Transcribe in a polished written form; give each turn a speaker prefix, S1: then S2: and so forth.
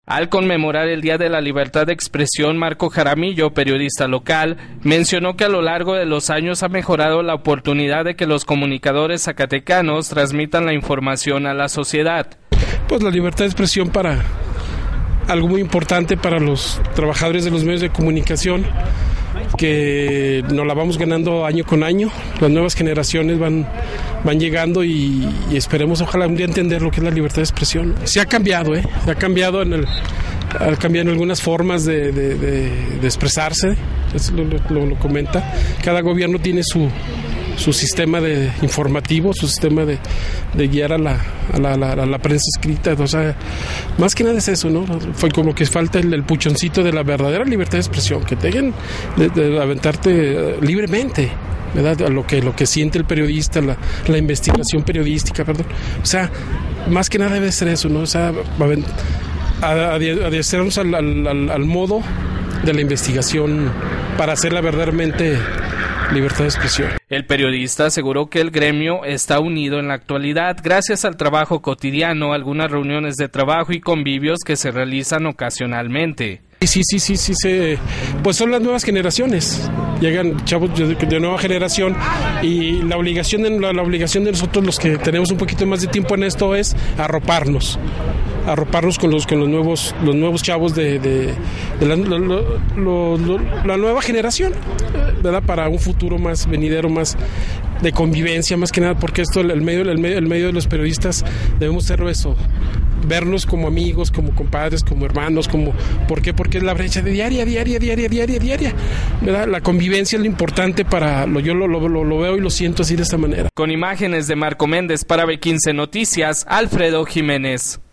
S1: Al conmemorar el Día de la Libertad de Expresión, Marco Jaramillo, periodista local, mencionó que a lo largo de los años ha mejorado la oportunidad de que los comunicadores zacatecanos transmitan la información a la sociedad.
S2: Pues la libertad de expresión para algo muy importante para los trabajadores de los medios de comunicación, que nos la vamos ganando año con año. Las nuevas generaciones van llegando y esperemos ojalá un día entender lo que es la libertad de expresión. Se ha cambiado, ha cambiado en algunas formas de expresarse, eso lo comenta. Cada gobierno tiene su sistema de informativo, su sistema de guiar a la prensa escrita. O sea, más que nada es eso, ¿no? Fue como que falta el puchoncito de la verdadera libertad de expresión, que tengan de aventarte libremente, ¿verdad? A lo que siente el periodista, la investigación periodística, perdón. O sea, más que nada debe ser eso, ¿no? O sea, adiestrarnos al modo de la investigación para hacerla verdaderamente libertad de expresión.
S1: El periodista aseguró que el gremio está unido en la actualidad gracias al trabajo cotidiano, algunas reuniones de trabajo y convivios que se realizan ocasionalmente.
S2: Sí, pues son las nuevas generaciones, llegan chavos de nueva generación y la obligación de nosotros, los que tenemos un poquito más de tiempo en esto, es arroparnos con los nuevos chavos de la nueva generación, ¿verdad? Para un futuro más venidero, más de convivencia, más que nada, porque esto, el medio de los periodistas debemos ser eso, vernos como amigos, como compadres, como hermanos, ¿por qué? Porque es la brecha de diaria, ¿verdad? La convivencia es lo importante yo lo veo y lo siento así, de esta manera.
S1: Con imágenes de Marco Méndez para B15 Noticias, Alfredo Jiménez.